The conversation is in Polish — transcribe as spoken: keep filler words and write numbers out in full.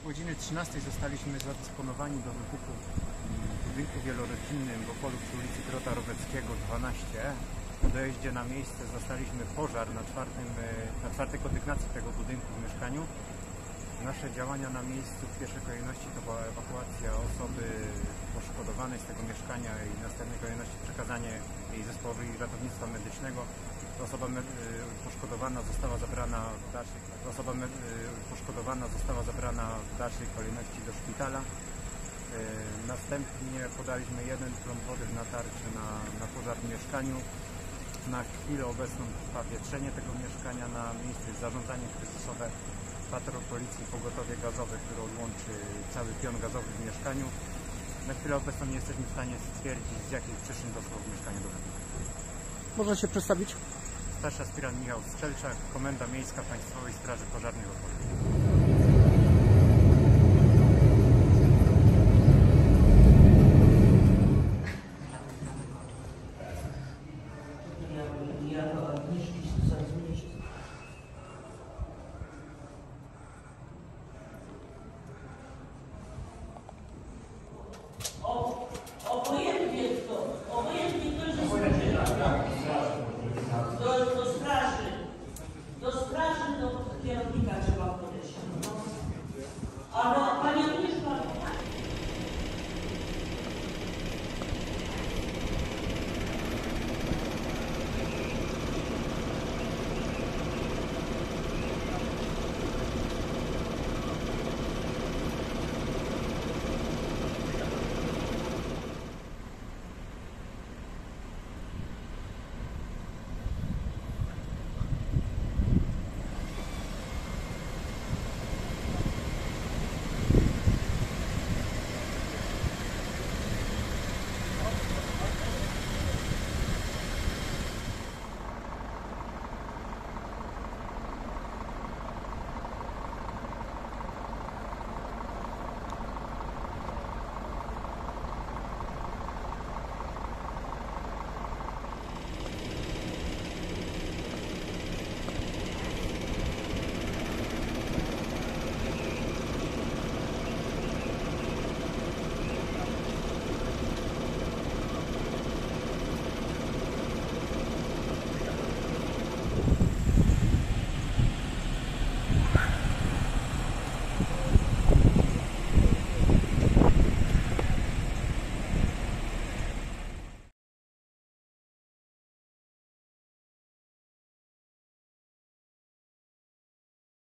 godziny trzynastej zostaliśmy zadysponowani do wybuchu w budynku wielorodzinnym w Opolu przy ulicy Grota Roweckiego dwanaście. Po dojeździe na miejsce zastaliśmy pożar na, czwartym, na czwartej kondygnacji tego budynku w mieszkaniu. Nasze działania na miejscu w pierwszej kolejności to była ewakuacja osoby poszkodowanej z tego mieszkania i w następnej kolejności przekazanie jej zespołowi ratownictwa medycznego. Osoba poszkodowana została zabrana w dalszej, osoba poszkodowana została zabrana w dalszej kolejności do szpitala. Następnie podaliśmy jeden plon wody w natarczy na, na pożar w mieszkaniu. Na chwilę obecną trwa wietrzenie tego mieszkania, na miejscu jest zarządzanie kryzysowe, patrol policji, pogotowie gazowe, które odłączy cały pion gazowy w mieszkaniu. Na chwilę obecną nie jesteśmy w stanie stwierdzić, z jakich przyczyn doszło w mieszkaniu do wybuchu. Można się przedstawić? Starszy aspirant Michał Strzelczak, Komenda Miejska Państwowej Straży Pożarnej w Opolu.